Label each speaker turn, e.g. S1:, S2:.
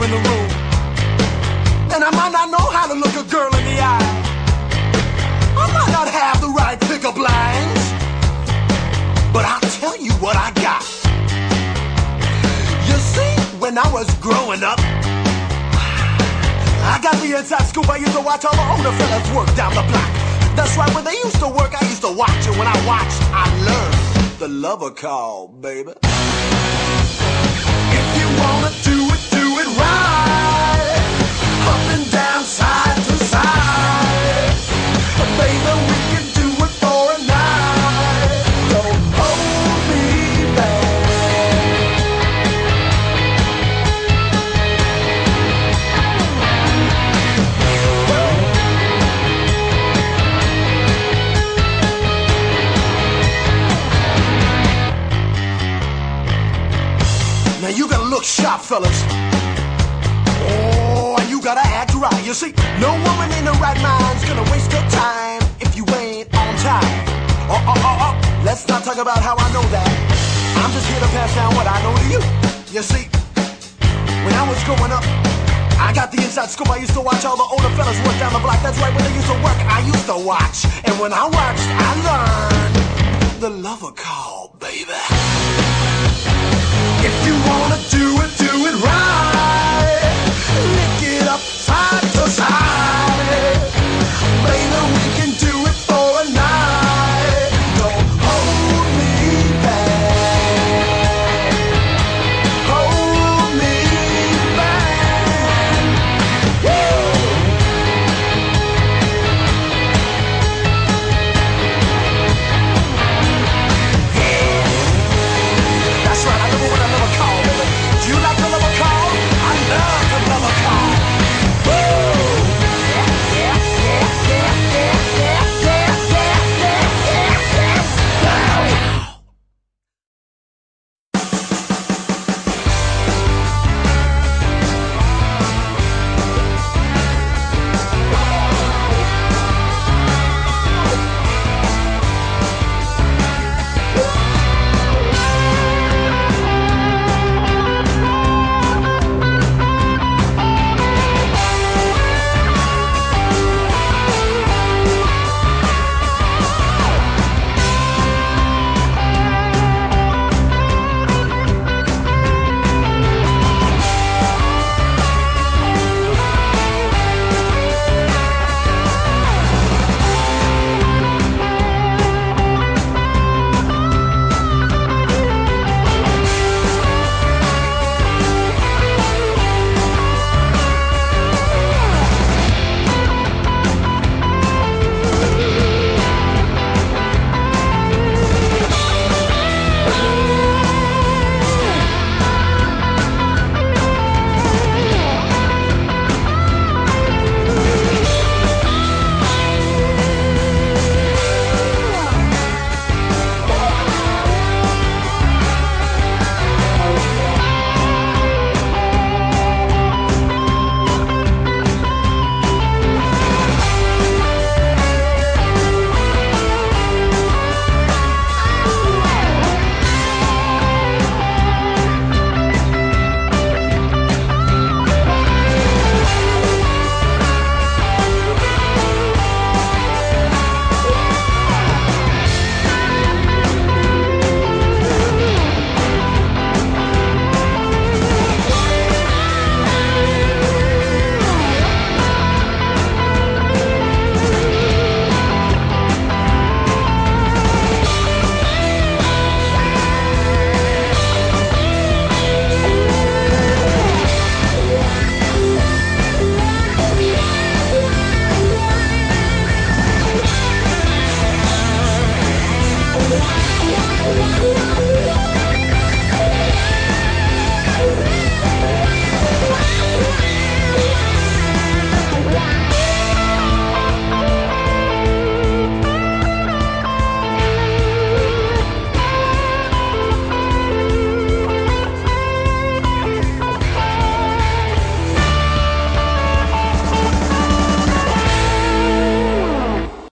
S1: in the room. And I might not know how to look a girl in the eye. I might not have the right pickup lines, but I'll tell you what I got. You see, when I was growing up, I got the inside scoop. I used to watch all the older fellas work down the block. That's right, when they used to work, I used to watch. And when I watched, I learned the lover call, baby. If you wanna do it right. Up and down, side to side. Baby, we can do it for a night. Don't hold me back. Now you gotta look sharp, fellas. Oh, and you gotta act right. You see, no woman in her right mind's gonna waste her time if you ain't on time. Let's not talk about how I know that. I'm just here to pass down what I know to you. You see, when I was growing up, I got the inside scoop. I used to watch all the older fellas work down the block. That's right, when they used to work, I used to watch. And when I watched, I learned the lover call, baby. If you wanna do it right.